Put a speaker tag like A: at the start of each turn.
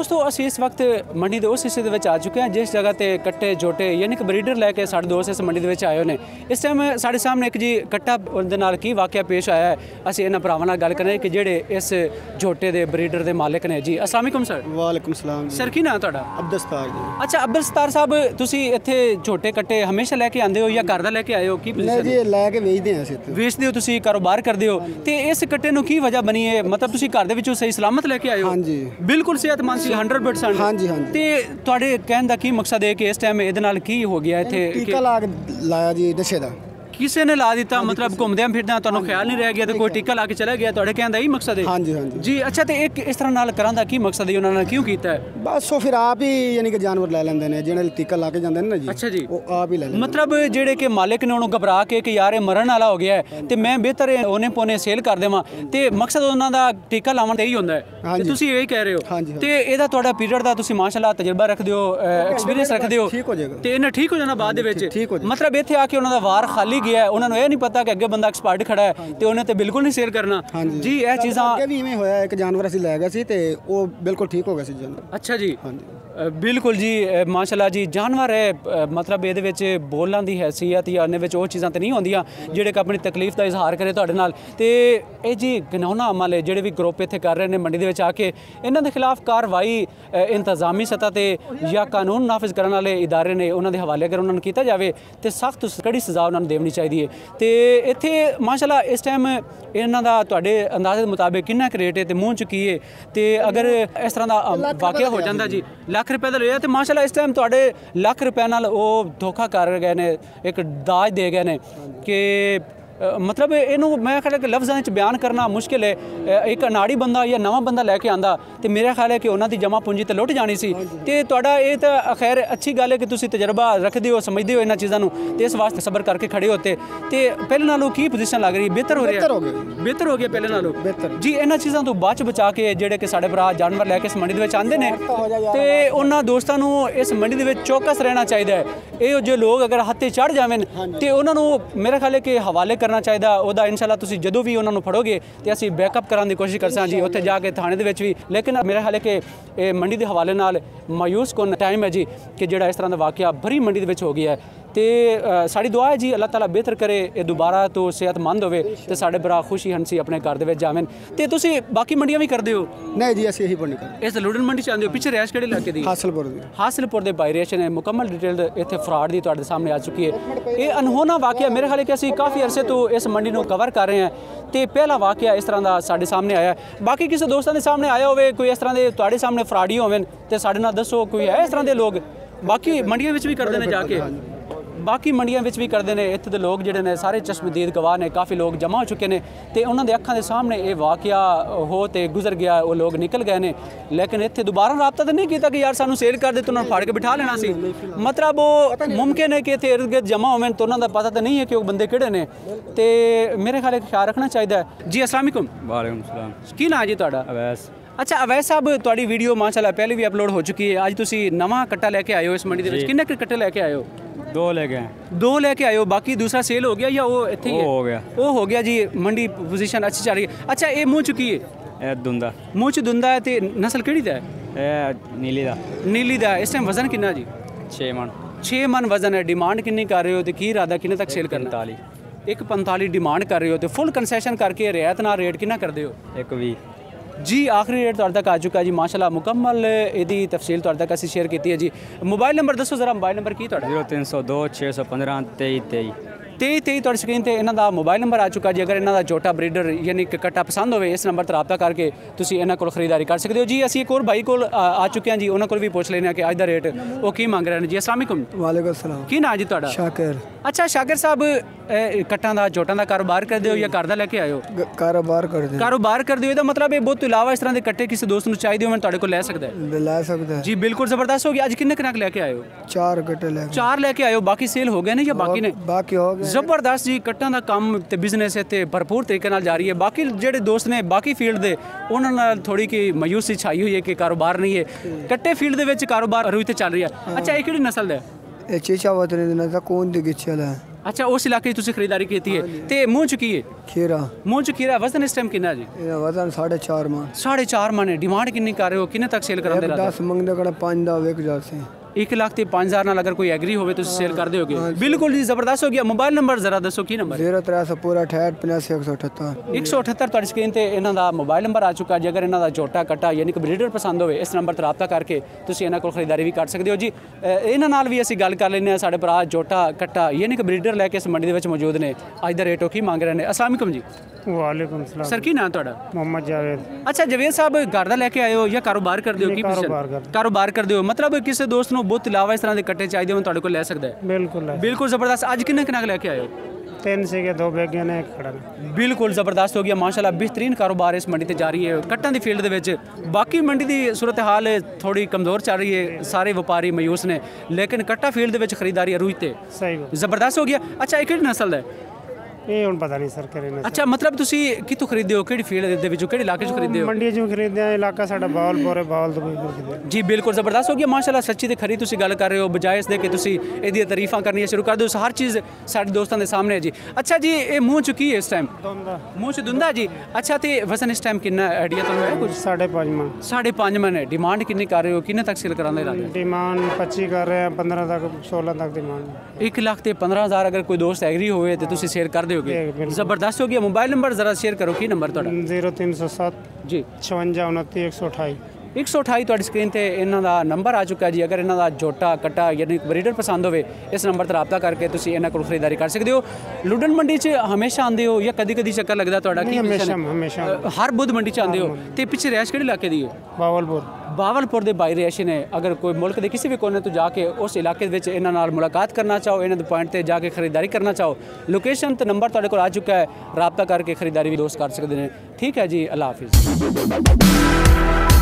A: दोस्तों ਅਸੀਂ ਇਸ ਵਕਤ ਮੰਡੀ ਦੇ ਉਸ ਹਿੱਸੇ ਦੇ ਵਿੱਚ ਆ ਚੁੱਕੇ ਹਾਂ ਜਿਸ ਜਗ੍ਹਾ ਤੇ ਕੱਟੇ ਜੋਟੇ ਯਾਨੀ ਕਿ ਬਰੀਡਰ ਲੈ ਕੇ ਸਾਡੇ ਦੋਸਤ ਇਸ ਮੰਡੀ ਦੇ ਵਿੱਚ ਆਏ ਹੋਏ ਨੇ। ਇਸ ਟਾਈਮ ਸਾਡੇ ਸਾਹਮਣੇ ਇੱਕ ਜੀ ਕੱਟਾ ਦੇ ਨਾਲ ਕੀ ਵਾਕਿਆ ਪੇਸ਼ ਆਇਆ ਹੈ, ਅਸੀਂ ਇਹਨਾਂ ਭਰਾਵਾਂ ਨਾਲ ਗੱਲ ਕਰਾਂਗੇ ਕਿ ਜਿਹੜੇ ਇਸ ਝੋਟੇ ਦੇ ਬਰੀਡਰ ਦੇ ਮਾਲਕ ਨੇ ਜੀ। अस्सलाम वालेकुम सर।
B: वालेकुम सलाम
A: सर की नाम ਤੁਹਾਡਾ?
B: ਅਬਦਸਤਾਰ ਜੀ।
A: ਅੱਛਾ ਅਬਦਸਤਾਰ ਸਾਹਿਬ, ਤੁਸੀਂ ਇੱਥੇ ਝੋਟੇ ਕੱਟੇ ਹਮੇਸ਼ਾ ਲੈ ਕੇ ਆਉਂਦੇ ਹੋ ਜਾਂ ਘਰ ਦਾ ਲੈ ਕੇ ਆਏ ਹੋ? ਕੀ
B: ਨਹੀਂ ਜੀ, ਲੈ ਕੇ ਵੇਚਦੇ ਹਾਂ ਅਸੀਂ।
A: ਵੇਚਦੇ ਹੋ, ਤੁਸੀਂ ਕਾਰੋਬਾਰ ਕਰਦੇ ਹੋ ਤੇ ਇਸ ਕੱਟੇ ਨੂੰ ਕੀ ਵਜ੍ਹਾ ਬਣੀ ਹੈ? ਮਤਲਬ ਤੁਸੀਂ ਘਰ ਦੇ ਵਿੱਚੋਂ ਸਹੀ ਸਲਾਮਤ ਲੈ ਕੇ ਆਏ ਹੋ?
B: ਹਾਂਜੀ
A: ਬਿਲਕੁਲ ਸਿਹਤਮੰਦ ਸੀ 100%।
B: ਹਾਂਜੀ ਹਾਂਜੀ।
A: ਤੇ ਤੁਹਾਡੇ ਕਹਿਣ ਦਾ ਕੀ ਮਕਸਦ ਹੈ ਕਿ ਇਸ ਟਾਈਮ ਇਹਦੇ ਨਾਲ ਕੀ ਹੋ ਗਿਆ ਇੱਥੇ?
B: ਟੀਕਾ ਲਾਇਆ ਜੀ ਨਸ਼ੇ ਦਾ।
A: ਕਿਸੇ ਨੇ ਲਾ ਦਿੱਤਾ, ਮਤਲਬ ਘੁੰਮਦਿਆਂ ਫਿਰਦਿਆਂ ਤੁਹਾਨੂੰ ਖਿਆਲ ਨਹੀਂ ਰਹਿ ਗਿਆ ਤੇ ਕੋਈ ਟੀਕਾ ਲਾ ਕੇ ਚਲਾ ਗਿਆ? ਤੁਹਾਡੇ ਕਹਿਣ ਦਾ ਇਹ ਮਕਸਦ ਹੈ?
B: ਹਾਂਜੀ ਹਾਂਜੀ
A: ਜੀ। ਅੱਛਾ, ਤੇ ਇੱਕ ਇਸ ਤਰ੍ਹਾਂ ਨਾਲ ਕਰਨ ਦਾ ਕੀ ਮਕਸਦ ਹੈ? ਉਹਨਾਂ ਨੇ ਕਿਉਂ ਕੀਤਾ ਹੈ?
B: ਬਸ ਉਹ ਫਿਰ ਆਪ ਹੀ ਯਾਨੀ ਕਿ ਜਾਨਵਰ ਲੈ ਲੈਂਦੇ ਨੇ ਜਿਹੜੇ ਟੀਕਾ ਲਾ ਕੇ ਜਾਂਦੇ ਨੇ ਨਾ ਜੀ।
A: ਅੱਛਾ ਜੀ।
B: ਉਹ ਆਪ ਹੀ ਲੈ ਲੈਂਦੇ
A: ਮਤਲਬ ਜਿਹੜੇ ਕਿ ਮਾਲਕ ਨੇ ਉਹਨੂੰ ਘਬਰਾ ਕੇ ਕਿ ਯਾਰ ਇਹ ਮਰਨ ਵਾਲਾ ਹੋ ਗਿਆ ਹੈ ਤੇ ਮੈਂ ਬਿਹਤਰ ਉਹਨੇ ਪੋਨੇ ਸੇਲ ਕਰ ਦੇਵਾਂ, ਤੇ ਮਕਸਦ ਉਹਨਾਂ ਦਾ ਟੀਕਾ ਲਾਉਣ ਤੇ ਹੀ ਹੁੰਦਾ ਹੈ ਤੇ ਤੁਸੀਂ ਇਹ ਕਹਿ ਰਹੇ ਹੋ। ਤੇ ਇਹਦਾ ਤੁਹਾਡਾ ਪੀਰੀਅਡ ਦਾ ਤੁਸੀਂ ਮਾਸ਼ਾਅੱਲਾ ਤਜਰਬਾ ਰੱਖਦੇ ਹੋ, ਐਕਸਪੀਰੀਅੰਸ ਰੱਖਦੇ ਹੋ,
B: ਠੀਕ ਹੋ ਜਾਏਗਾ
A: ਤੇ ਇਹਨਾਂ ਠੀਕ ਹੋ ਜਾਣਾ ਬਾਅਦ ਦੇ ਵਿੱਚ। ਮਤਲਬ ਇੱਥੇ ਆ ਕੇ ਉਹਨਾਂ ਦਾ ਵਾਰ ਖਾਲੀ ਗਿਆ, ਉਹਨਾਂ ਨੂੰ ਇਹ ਨਹੀਂ ਪਤਾ ਕਿ ਅੱਗੇ ਬੰਦਾ ਐਕਸਪਰਟ ਖੜਾ ਹੈ ਤੇ ਉਹਨੇ ਤੇ ਬਿਲਕੁਲ ਨਹੀਂ ਸੇਲ ਕਰਨਾ ਜੀ। ਇਹ ਚੀਜ਼ਾਂ
B: ਅੱਗੇ ਵੀ ਇਵੇਂ ਹੋਇਆ, ਇੱਕ ਜਾਨਵਰ ਅਸੀਂ ਲੈ ਗਏ ਸੀ ਤੇ ਉਹ ਬਿਲਕੁਲ ਠੀਕ ਹੋ ਗਿਆ ਸੀ ਜਾਨਵਰ।
A: ਅੱਛਾ ਜੀ।
B: ਹਾਂਜੀ
A: ਬਿਲकुल जी माशाल्लाह जी। जानवर है मतलब ये बोलने की हैसियत या इन्हें वो चीज़ां तो नहीं होंदियां जिहड़े अपनी तकलीफ का इजहार करे तुहाडे नाल। ते ये जी घिनौना अमल है जिहड़े भी ग्रुप इत्थे कर रहे हैं मंडी दे विच आके, इन्हां दे खिलाफ कार्रवाई इंतजामी सतह ते या कानून नाफिज करने वाले इदारे ने उन्हां दे हवाले अगर उन्हां नूं कीता जावे ते सख्त कड़ी सज़ा उन्हां नूं देनी चाहिए। ते इत्थे माशाल्लाह इस टाइम इन्हां दा तुहाडे अंदाजे दे मुताबिक किन्ना क रेट है ते मूँह च की है? ते अगर इस तरह का वाक़या हो जाता जी ਲੱਖ ਰੁਪਏ ਦਾ ਲਿਆ ਤੇ ਮਾਸ਼ਾਅੱਲਾ ਇਸ ਟਾਈਮ ਤੁਹਾਡੇ ਲੱਖ ਰੁਪਏ ਨਾਲ ਉਹ ਧੋਖਾ ਕਰ ਗਏ ਨੇ, ਇੱਕ ਦਾਜ ਦੇ ਗਏ ਨੇ ਕਿ मतलब इनू मैं ख्याल है कि लफ्ज़ां च बयान करना मुश्किल है। एक अनाड़ी बंदा या नवा बंदा लैके आंदा तो मेरा ख्याल है कि उन्होंने जमा पूंजी तो लुट जानी सी। ते तुहाडा ये तो खैर अच्छी गल है कि तुसीं तजर्बा रखते हो, समझते हो इन्हां चीज़ों नूं ते इस वास्ते सबर करके खड़े होते। तो पहले नालों की पोजीशन लग रही? बेहतर हो रही है? बेहतर हो गया पहले नालों जी। इन्हां चीज़ों तो बच बचा के जिहड़े कि साडे भरा जानवर लैके इस मंडी दे विच आंदे ने ते उन्हां दोस्तां नूं इस मंडी दे विच चौकस रहना चाहिए। ये जो लोग अगर हत्थे चढ़ जावें तो उन्हां नूं मेरा ख्याल है कि हवाले करना चाहिए। ਉਹਦਾ इंशाल्लाह ਤੁਸੀਂ ਜਦੋਂ ਵੀ ਉਹਨਾਂ ਨੂੰ ਫੜੋਗੇ ਤੇ ਅਸੀਂ ਬੈਕਅਪ ਕਰਾਉਣ ਦੀ ਕੋਸ਼ਿਸ਼ ਕਰਸਾਂ ਜੀ ਉੱਥੇ ਜਾ ਕੇ ਥਾਣੇ ਦੇ ਵਿੱਚ ਵੀ। ਲੇਕਿਨ ਮੇਰਾ ਖਿਆਲ ਹੈ ਕਿ ਇਹ ਮੰਡੀ ਦੇ ਹਵਾਲੇ ਨਾਲ ਮਾਯੂਸ ਕੁਨ ਟਾਈਮ ਹੈ ਜੀ ਕਿ ਜਿਹੜਾ ਇਸ ਤਰ੍ਹਾਂ ਦਾ ਵਾਕਿਆ ਭਰੀ ਮੰਡੀ ਦੇ ਵਿੱਚ ਹੋ ਗਿਆ ਹੈ। ਤੇ ਸਾਡੀ ਦੁਆ ਹੈ ਜੀ ਅੱਲਾਹ ਤਾਲਾ ਬਿਹਤਰ ਕਰੇ, ਇਹ ਦੁਬਾਰਾ ਤੋਂ ਸਿਹਤਮੰਦ ਹੋਵੇ ਤੇ ਸਾਡੇ ਭਰਾ ਖੁਸ਼ੀ ਹੰਸੀ ਆਪਣੇ ਘਰ ਦੇ ਵਿੱਚ ਜਾਵਣ। ਤੇ ਤੁਸੀਂ ਬਾਕੀ ਮੰਡੀਆਂ ਵੀ ਕਰਦੇ ਹੋ?
B: ਨਹੀਂ ਜੀ, ਅਸੀਂ ਇਹੀ ਮੰਡੀ ਕਰਦੇ।
A: ਇਸ ਲੁਡਨ ਮੰਡੀ ਚ ਆਉਂਦੇ ਹੋ? ਪਿੱਛੇ ਰਿਹਾਇਸ਼ ਕਿਹੜੇ ਇਲਾਕੇ ਦੀ?
B: ਹਾਸਲਪੁਰ ਦੀ।
A: ਹਾਸਲਪੁਰ ਦੇ ਬਾਈ ਰਿਹਾਇਸ਼ ਨੇ ਮੁਕੰਮਲ ਡਿਟੇਲ ਇੱਥੇ ਫਰਾਡ ਦੀ ਤੁਹਾਡੇ ਸਾਹਮਣੇ ਆ ਚੁੱਕੀ ਹੈ। ਇਹ ਅਨਹੋਣਾ ਵਾਕਿਆ ਮੇਰੇ ਖਿਆਲ ਹੈ ਕਿ ਅਸੀਂ ਕਾਫੀ ਅਰਸੇ ਤੋਂ ਇਸ ਮੰਡੀ ਨੂੰ ਕਵਰ ਕਰ ਰਹੇ ਹਾਂ ਤੇ ਪਹਿਲਾ ਵਾਕਿਆ ਇਸ ਤਰ੍ਹਾਂ ਦਾ ਸਾਡੇ ਸਾਹਮਣੇ ਆਇਆ। ਬਾਕੀ ਕਿਸੇ ਦੋਸਤਾਂ ਦੇ ਸਾਹਮਣੇ ਆਇਆ ਹੋਵੇ ਕੋਈ ਇਸ ਤਰ੍ਹਾਂ ਦੇ ਤੁਹਾਡੇ ਸਾਹਮਣੇ ਫਰਾਡੀ ਹੋਵੇ ਤੇ ਸਾਡੇ ਨਾਲ ਦੱਸੋ, ਕੋਈ ਹੈ ਇਸ ਤਰ੍ਹਾਂ ਦੇ ਲੋਕ? ਬਾਕੀ ਮੰਡੀਆਂ ਵਿੱਚ ਵੀ ਕਰਦੇ ਨੇ ਜਾ ਕੇ, ਬਾਕੀ ਮੰਡੀਆਂ ਵਿੱਚ ਵੀ ਕਰਦੇ ਨੇ। ਇੱਥੇ ਦੇ ਲੋਕ ਜਿਹੜੇ ਨੇ ਸਾਰੇ ਚਸ਼ਮਦੀਦ ਗਵਾਹ ਨੇ, ਕਾਫੀ ਲੋਕ ਜਮ੍ਹਾਂ ਹੋ ਚੁੱਕੇ ਨੇ ਤੇ ਉਹਨਾਂ ਦੇ ਅੱਖਾਂ ਦੇ ਸਾਹਮਣੇ ਇਹ ਵਾਕਿਆ ਹੋ ਤੇ ਗੁਜ਼ਰ ਗਿਆ, ਉਹ ਲੋਕ ਨਿਕਲ ਗਏ ਨੇ। ਲੇਕਿਨ ਇੱਥੇ ਦੁਬਾਰਾ ਰਾਬਤਾ ਤਾਂ ਨਹੀਂ ਕੀਤਾ ਕਿ ਯਾਰ ਸਾਨੂੰ ਸੇਲ ਕਰ ਦੇ, ਤੁਹਾਨੂੰ ਫੜ ਕੇ ਬਿਠਾ ਲੈਣਾ ਸੀ। ਮਤਲਬ ਉਹ ਮੁਮਕਿਨ ਹੈ ਕਿ ਇੱਥੇ ਇਰਦ ਗਿਰਦ ਜਮ੍ਹਾਂ ਹੋਵੇ ਤਾਂ ਉਹਨਾਂ ਦਾ ਪਤਾ ਤਾਂ ਨਹੀਂ ਹੈ ਕਿ ਉਹ ਬੰਦੇ ਕਿਹੜੇ ਨੇ। ਤੇ ਮੇਰੇ ਖਿਆਲ ਖਿਆਲ ਰੱਖਣਾ ਚਾਹੀਦਾ ਹੈ ਜੀ। अस्सलाम वालेकुम।
C: वालेकुम सलाम।
A: ਕੀ ਨਾਂ ਜੀ ਤੁਹਾਡਾ?
C: अवैस।
A: अच्छा अवैस साहब, ਤੁਹਾਡੀ ਵੀਡੀਓ ਮਾਸ਼ਾਅੱਲਾ ਪਹਿਲੇ ਵੀ ਅਪਲੋਡ ਹੋ ਚੁੱਕੀ ਹੈ। ਅੱਜ ਤੁਸੀਂ ਨਵਾਂ ਕੱਟਾ ਲੈ ਕੇ ਆਏ ਹੋ ਇਸ ਮੰਡੀ ਦੇ ਵਿੱਚ। ਕਿੰਨੇ ਕੱਟੇ ਲੈ ਕੇ ਆਏ ਹੋ?
C: दो लेके आए।
A: दो लेके आए हो, बाकी दूसरा सेल हो गया या वो इत्थे ही है?
C: हो गया।
A: वो हो गया जी। मंडी पोजीशन अच्छी चल रही है। अच्छा ये मुँह चुकी है?
C: ए दुंदा।
A: मुँह च दुंदा है ते नस्ल केड़ी दा है?
C: ए नीली दा।
A: नीली दा। इस टाइम वजन कितना जी?
C: 6 मन।
A: 6 मन वजन है। डिमांड कितनी कर रहे हो ते की इरादा कितने तक सेल करना?
C: 45।
A: 1.45 डिमांड कर रहे हो तो फुल कंसेशन करके रियायत नाल रेट कितना कर दे हो?
C: 120
A: जी। आखिरी रेट तुहाडे तक आ चुका जी माशाल्लाह। मुकम्मल इहदी तफसील तुहाडे तक असीं शेयर कीती है जी। मोबाइल नंबर दसो जरा, मोबाइल नंबर की तुहाडा?
C: 0302 615 23
A: 23 ਤੁਹਾਡੀ ਸਕਰੀਨ ਤੇ ਇਹਨਾਂ ਦਾ ਮੋਬਾਈਲ ਨੰਬਰ ਆ ਚੁੱਕਾ ਜੀ। ਅਗਰ ਇਹਨਾਂ ਦਾ ਛੋਟਾ ਬਰੀਡਰ ਯਾਨੀ ਕਿ ਕੱਟਾ ਪਸੰਦ ਹੋਵੇ ਇਸ ਨੰਬਰ ਤੇ ਰਾਬਤਾ ਕਰਕੇ ਤੁਸੀਂ ਇਹਨਾਂ ਕੋਲ ਖਰੀਦਦਾਰੀ ਕਰ ਸਕਦੇ ਹੋ ਜੀ। ਅਸੀਂ ਇੱਕ ਹੋਰ ਭਾਈ ਕੋਲ ਆ ਚੁੱਕੇ ਹਾਂ ਜੀ, ਉਹਨਾਂ ਕੋਲ ਵੀ ਪੁੱਛ ਲੈਂਦੇ ਹਾਂ ਕਿ ਅੱਜ ਦਾ ਰੇਟ ਉਹ ਕੀ ਮੰਗ ਰਹੇ ਨੇ ਜੀ। अस्सलाम वालेकुम।
B: वालेकुम सलाम।
A: ਕੀ ਨਾਂ ਜੀ ਤੁਹਾਡਾ?
B: ਸ਼ਾਕਿਰ।
A: ਅੱਛਾ ਸ਼ਾਕਿਰ ਸਾਹਿਬ, ਕੱਟਾਂ ਦਾ ਛੋਟਾਂ ਦਾ ਕਾਰੋਬਾਰ ਕਰਦੇ ਹੋ ਜਾਂ ਘਰ ਦਾ ਲੈ ਕੇ ਆਏ ਹੋ?
B: ਕਾਰੋਬਾਰ ਕਰਦੇ।
A: ਕਾਰੋਬਾਰ ਕਰਦੇ ਹੋ, ਇਹਦਾ ਮਤਲਬ ਇਹ ਬਹੁਤ ਤੋਂ ਇਲਾਵਾ ਇਸ ਤਰ੍ਹਾਂ ਦੇ ਕੱਟੇ ਕਿਸੇ ਦੋਸਤ ਨੂੰ ਚਾਹੀਦੇ ਹੋਣ ਤੁਹਾਡੇ ਕੋਲ ਲੈ ਸਕਦਾ ਹੈ?
B: ਲੈ ਸਕਦਾ
A: ਜੀ ਬਿਲਕੁਲ ਜ਼ਬਰਦਸਤ ਹੋ ਗਿਆ। ਅੱਜ ਕਿੰਨੇ ਕਨਾਕ ਲੈ ਕੇ ਆਏ ਹੋ?
B: 4 ਕੱਟੇ ਲੈ ਕੇ।
A: 4 ਲੈ ਕੇ ਆਏ ਹੋ। ਬਾਕੀ ਸੇਲ ਹੋ ਗਏ ਨੇ ਜਾਂ ਬਾਕੀ ਨੇ?
B: ਬਾਕੀ ਹੋ ਗਏ।
A: ਜ਼ਬਰਦਸਤ ਜੀ। ਕੱਟਾਂ ਦਾ ਕੰਮ ਤੇ ਬਿਜ਼ਨਸ ਇੱਥੇ ਭਰਪੂਰ ਤਰੀਕੇ ਨਾਲ ਜਾਰੀ ਹੈ। ਬਾਕੀ ਜਿਹੜੇ ਦੋਸਤ ਨੇ ਬਾਕੀ ਫੀਲਡ ਦੇ ਉਹਨਾਂ ਨਾਲ ਥੋੜੀ ਕਿ ਮਾਯੂਸੀ ਛਾਈ ਹੋਈ ਹੈ ਕਿ ਕਾਰੋਬਾਰ ਨਹੀਂ ਹੈ। ਕੱਟੇ ਫੀਲਡ ਦੇ ਵਿੱਚ ਕਾਰੋਬਾਰ ਰੂਹ ਤੇ ਚੱਲ ਰਹੀ ਹੈ। ਅੱਛਾ ਇਹ ਕਿਹੜੀ ਨਸਲ ਦਾ ਹੈ?
B: ਇਹ ਚੀਚਾ ਵਤਨ ਦੀ ਨਸਲ ਕੌਣ ਦੀ ਗਿੱਛਲ ਹੈ?
A: ਅੱਛਾ ਉਸ ਇਲਾਕੇ 'ਚ ਤੁਸੀਂ ਖਰੀਦਦਾਰੀ ਕੀਤੀ ਹੈ ਤੇ ਮੂੰਹ ਚ ਕੀ ਹੈ
B: खीरा
A: ਮੂੰਹ ਚ ਖੀਰਾ ਵਜ਼ਨ ਇਸ ਟਾਈਮ ਕਿੰਨਾ ਜੀ
B: ਇਹਦਾ ਵਜ਼ਨ 4.5 ਮਣ
A: 4.5 ਮਣ ਹੈ ਡਿਮਾਂਡ ਕਿੰਨੀ ਕਰ ਰਹੇ ਹੋ ਕਿੰਨੇ ਤੱਕ ਸੇਲ ਕਰਾਉਂਦੇ ਰਾਤ
B: 10 ਮੰਗਦੇ ਕੜਾ 5 ਦਾ ਵਿਕ ਜਾਂਦੇ
A: 1 ਲੱਖ ਤੇ 5000 ਨਾਲ ਅਗਰ ਕੋਈ ਐਗਰੀ ਹੋਵੇ ਤੁਸੀਂ ਸੇਲ ਕਰਦੇ ਹੋਗੇ ਬਿਲਕੁਲ ਜੀ ਜ਼ਬਰਦਸਤ ਹੋ ਗਿਆ ਮੋਬਾਈਲ ਨੰਬਰ ਜ਼ਰਾ ਦੱਸੋ ਕੀ ਨੰਬਰ
B: 0300 ਪੂਰਾ 68 178
A: 178 ਤੁਹਾਡੀ ਸਕਰੀਨ ਤੇ ਇਹਨਾਂ ਦਾ ਮੋਬਾਈਲ ਨੰਬਰ ਆ ਚੁੱਕਾ ਜੇ ਅਗਰ ਇਹਨਾਂ ਦਾ ਝੋਟਾ ਕੱਟਾ ਯਾਨੀ ਕਿ ਬਰੀਡਰ ਪਸੰਦ ਹੋਵੇ ਇਸ ਨੰਬਰ ਤੇ ਰਾਬਤਾ ਕਰਕੇ ਤੁਸੀਂ ਇਹਨਾਂ ਕੋਲ ਖਰੀਦਦਾਰੀ ਵੀ ਕਰ ਸਕਦੇ ਹੋ ਜੀ ਇਹਨਾਂ ਨਾਲ ਵੀ ਅਸੀਂ ਗੱਲ ਕਰ ਲੈਂਦੇ ਹਾਂ ਸਾਡੇ ਭਰਾ ਝੋਟਾ ਕੱਟਾ ਯਾਨੀ ਕਿ ਬਰੀਡਰ ਲੈ ਕੇ ਇਸ ਮੰਡੀ ਦੇ ਵਿੱਚ ਮੌਜੂਦ ਨੇ ਅੱਜ ਦਾ ਰੇਟ ਉਹ ਕੀ ਮੰਗ ਰਹੇ ਨੇ अस्सलाम वालेकुम जी
D: वालेकुम सलाम
A: सर की नाम ਤੁਹਾਡਾ
D: मोहम्मद जावेद
A: ਅੱਛਾ ਜਵੇਦ ਸਾਹਿਬ ਘਰ ਦਾ ਲੈ ਕੇ ਆਏ ਹੋ ਜਾਂ ਕਾਰੋਬਾਰ ਕਰਦੇ ਹੋ ਕੀ ਕਾਰੋਬਾਰ ਕਰਦੇ ਹੋ ਮਤਲਬ ਕਿਸੇ ਦੋਸਤ ਨੂੰ ਬਹੁਤ ਇਲਾਵਾ ਇਸ ਤਰ੍ਹਾਂ ਦੇ ਕੱਟੇ ਚਾਹੀਦੇ ਹੋਣ ਤੁਹਾਡੇ ਕੋਲ ਲੈ ਸਕਦਾ ਹੈ
D: बिल्कुल है
A: ਬਿਲਕੁਲ ਜ਼ਬਰਦਸਤ ਅੱਜ ਕਿੰਨੇ ਕਿੰਨਾ ਲੈ ਕੇ ਆਏ ਹੋ
D: 3 से 2 बैगे ने एक खड़ा है।
A: ਬਿਲਕੁਲ ਜ਼ਬਰਦਸਤ ਹੋ ਗਿਆ ਮਾਸ਼ਾਅੱਲਾ ਬਿਹਤਰੀਨ ਕਾਰੋਬਾਰ ਇਸ ਮੰਡੀ ਤੇ ਜਾਰੀ ਹੈ ਕੱਟਾਂ ਦੀ ਫੀਲਡ ਦੇ ਵਿੱਚ ਬਾਕੀ ਮੰਡੀ ਦੀ ਸੂਰਤ ਹਾਲ ਥੋੜੀ ਕਮਜ਼ੋਰ ਚੱਲ ਰਹੀ ਹੈ ਸਾਰੇ ਵਪਾਰੀ ਮਾਯੂਸ ਨੇ ਲੇਕਿਨ ਕੱਟਾ ਫੀਲਡ ਦੇ ਵਿੱਚ ਖਰੀਦਦਾਰੀ ਅਰੂਜ ਤੇ
D: सही बात
A: ਜ਼ਬਰਦਸਤ ਹੋ ਗਿਆ ਅੱਛਾ ਇਹ ਕਿਹੜੀ ਨਸਲ ਦਾ ਹੈ
D: ये हुन पता नहीं सर करे ना
A: ਅੱਛਾ ਮਤਲਬ ਤੁਸੀਂ ਕਿੱਥੋਂ ਖਰੀਦਦੇ ਹੋ ਕਿਹੜੀ ਫੀਲਡ ਦੇ ਵਿੱਚੋਂ ਕਿਹੜੇ ਇਲਾਕੇ 'ਚ ਖਰੀਦਦੇ ਹੋ
D: मंडी जो खरीदे हैं इलाका साडा बावलपुर है बावल दुबई खरीदे
A: ਜੀ ਬਿਲਕੁਲ ਜ਼ਬਰਦਸਤ ਹੋ ਗਿਆ ਮਾਸ਼ਾਅੱਲਾ ਸੱਚੀ ਤੇ ਖਰੀ ਤੁਸੀਂ ਗੱਲ ਕਰ ਰਹੇ ਹੋ ਬਜਾਏ ਇਸ ਦੇ ਕਿ ਤੁਸੀਂ ਇਹਦੀਆਂ ਤਾਰੀਫਾਂ ਕਰਨੀਆਂ ਸ਼ੁਰੂ ਕਰ ਦਿਓ ਹਰ ਚੀਜ਼ ਸਾਡੇ ਦੋਸਤਾਂ ਦੇ ਸਾਹਮਣੇ ਹੈ ਜੀ ਅੱਛਾ ਜੀ ਇਹ ਮੂੰਹ ਚ ਕੀ ਹੈ ਇਸ ਟਾਈਮ
D: दोंदा
A: ਮੂੰਹ ਚ ਦੁੰਦਾ ਜੀ ਅੱਛਾ ਤੇ ਵਜ਼ਨ ਇਸ ਟਾਈਮ ਕਿੰਨਾ ਆਈਡੀਆ ਤੁਹਾਨੂੰ ਹੈ ਕੁਝ
D: 5.5 मन
A: 5.5 ਮਨ ਹੈ ਡਿਮਾਂਡ ਕਿੰਨੀ ਕਰ ਰਹੇ ਹੋ ਕਿੰਨੇ ਤੱਕ ਸੇਲ ਕਰਾਉਂਦੇ ਇਰਾਦਾ
D: डिमांड 25 कर रहे हैं 15 तक 16 तक डिमांड
A: 1 ਲੱਖ ਤੇ 15000 ਅਗਰ ਕੋਈ ਦੋਸਤ ਐਗਰੀ ਹੋਵੇ ਤੇ ਤੁਸੀਂ ਸ਼ੇਅਰ ਕਰ ਦਿਓਗੇ
D: ਬਿਲਕੁਲ।
A: ਜ਼ਬਰਦਸਤ ਹੋ ਗਿਆ ਮੋਬਾਈਲ ਨੰਬਰ ਜ਼ਰਾ ਸ਼ੇਅਰ ਕਰੋ ਕੀ ਨੰਬਰ ਤੁਹਾਡਾ
D: 0307
A: ਜੀ
D: 56 29 128
A: 128 ਤੁਹਾਡੀ ਸਕਰੀਨ ਤੇ ਇਹਨਾਂ ਦਾ ਨੰਬਰ ਆ ਚੁੱਕਾ ਜੀ ਅਗਰ ਇਹਨਾਂ ਦਾ ਝੋਟਾ ਕੱਟਾ ਯਾਨੀ ਬਰੀਡਰ ਪਸੰਦ ਹੋਵੇ ਇਸ ਨੰਬਰ ਤੇ ਰਾਬਤਾ ਕਰਕੇ ਤੁਸੀਂ ਇਹਨਾਂ ਕੋਲ ਖਰੀਦਦਾਰੀ ਕਰ ਸਕਦੇ ਹੋ ਲੁਡਨ ਮੰਡੀ 'ਚ ਹਮੇਸ਼ਾ ਆਉਂਦੇ ਹੋ ਜਾਂ ਕਦੀ ਕਦੀ ਚੱਕਰ ਲੱਗਦਾ ਤੁਹਾਡਾ ਕੀ
D: हमेशा हमेशा
A: ਹਰ ਬੁੱਧ ਮੰਡੀ 'ਚ ਆਉਂਦੇ ਹੋ ਤੇ ਪਿੱਛੇ ਰਿਹਾਇਸ਼ ਕਿਹੜੇ ਇਲਾਕੇ ਦੀ ਹੈ
D: बावलपुर
A: ਬਾਵਲਪੁਰ ਦੇ ਬਾਈ ਰਿਹਾਇਸ਼ੀ ਨੇ ਅਗਰ ਕੋਈ ਮੁਲਕ ਦੇ ਕਿਸੇ ਵੀ ਕੋਨੇ ਤੋਂ ਜਾ ਕੇ ਉਸ ਇਲਾਕੇ ਵਿੱਚ ਇਹਨਾਂ ਨਾਲ ਮੁਲਾਕਾਤ ਕਰਨਾ ਚਾਹੋ ਇਹਨਾਂ ਦੇ ਪੁਆਇੰਟ ਤੇ ਜਾ ਕੇ ਖਰੀਦਦਾਰੀ ਕਰਨਾ ਚਾਹੋ ਲੋਕੇਸ਼ਨ ਤੇ ਨੰਬਰ ਤੁਹਾਡੇ ਕੋਲ ਆ ਚੁੱਕਾ ਹੈ ਰਾਬਤਾ ਕਰਕੇ ਖਰੀਦਦਾਰੀ ਵੀ ਦੋਸਤ ਕਰ ਸਕਦੇ ਨੇ ਠੀਕ ਹੈ ਜੀ ਅੱਲਾ ਹਾਫਿਜ਼